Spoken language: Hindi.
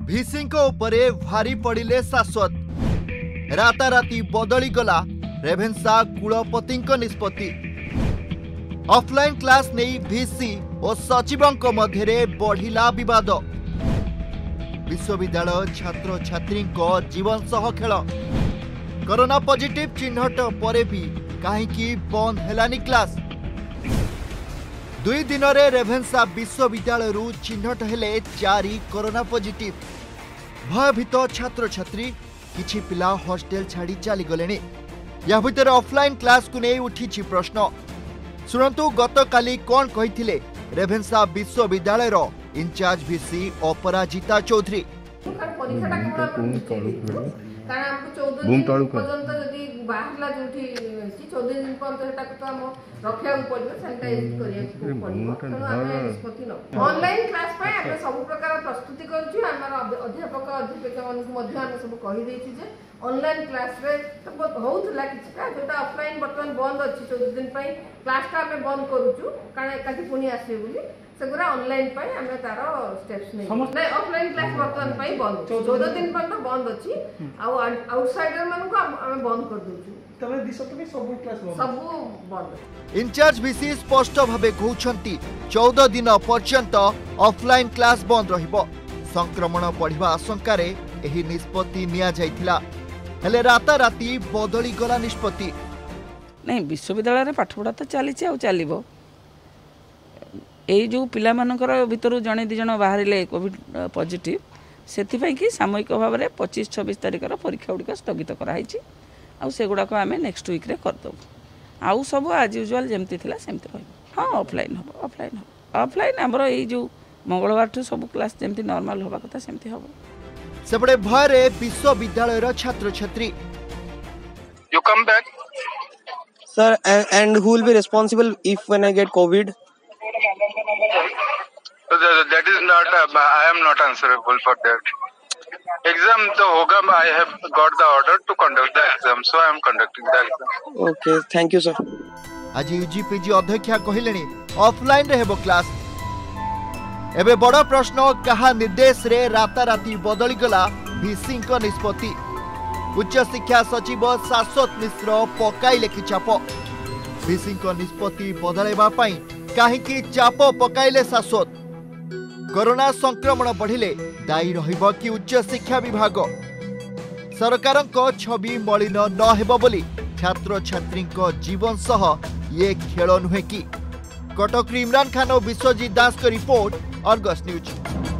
भिसी उपरे भारी पड़िले शाश्वत राताराती बदली गला रेभेन्सा कुलपति निष्पत्ति। ऑफलाइन क्लास नहीं भिसी और सचिवों मध्य बढ़िला विवाद। विश्वविद्यालय छात्र छात्री जीवन सह खेल। कोरोना पॉजिटिव चिन्हट पर भी कहीं बंद हेलानी क्लास। 2 दिन रे रेभेन्सा विश्वविद्यालय चिन्हट हेले 4 कोरोना पॉजिटिव। भयभीत छात्र छात्री किछि पिला हॉस्टेल छाड़ी चली गले। या भितर ऑफलाइन क्लास को नहीं उठी प्रश्न। शुणु गतकाली कौन कही रेभेन्सा विश्वविद्यालय इंचार्ज भिसी अपराजिता चौधरी। बाहरला जो 14 दिन पर्यंत तो हम रखा पड़ो सैनिटाइज ऑनलाइन क्लास सब प्रकार प्रस्तुति अध्यापक अध्यापिका मानक सब कहीदे ऑनलाइन क्लास रे होता कि जो ऑफलाइन बर्तमान बंद अच्छी 14 दिन क्लास टा बंद करूँ कारण एकाठी पुणी आसे सेगुरा ऑनलाइन हमें तार स्टेप्स नहीं ऑफलाइन क्लास बर्तमान बंद 14 दिन पर्यंत बंद अच्छी आउटसाइडर मान बंद कर दूँ इंचार्ज भिसी स्पष्ट भावे कहते 14 दिन पर्यंत ऑफलाइन क्लास बंद रहिबो। संक्रमण बढ़िबा आशंका रे एही निष्पत्ति निया जाइथिला हेले राताराती बदली गला निष्पत्ति। नहीं विश्वविद्यालय रे पाठपढ़ा तो चली आ चलो यही जो पिला मानकर भितर जड़े 2 जन बाहर कोविड पॉजिटिव से कि सामूहिक भाव में 25-26 तारिखर परीक्षा गुड़िक स्थगित कराई आउ से गुड़ाक आम नेक्स्ट वीक रे करदेव। आउ सब आज यूजुआल जमती थिला सेमती रही। हाँ ऑफलाइन हम ऑफलाइन आमर यही जो मंगलवार ठू सब क्लास जमती नॉर्मल होबा कथा सेमती हम। सेपटे भय विश्वविद्यालय छात्र छात्री you come back sir and who will be responsible if when I get COVID that is not I am not answerable for that. Exam तो होगा I have got the order to conduct the exam so I am conducting the exam. Okay thank you sir. आज यूजीपीजी अध्यक्षा कहलेनी ऑफलाइन रे हेबो क्लास। एबे बड़ प्रश्न कहा निर्देश रे राताराती बदली गला भिसी निष्पत्ति। उच्च शिक्षा सचिव शाश्वत मिश्र पकाइले कि चाप। भिसी निष्पत्ति बदलैबा पई काहेकि चाप पकाइले शाश्वत। कोरोना संक्रमण बढ़िले दायी रहिबो कि उच्च शिक्षा विभाग। सरकारक छवि मलिन न हेबो बोली छात्र छात्री जीवन सह ये खेल नुहे कि। कटक इमरान खान और विश्वजीत दास का रिपोर्ट, अर्गस न्यूज।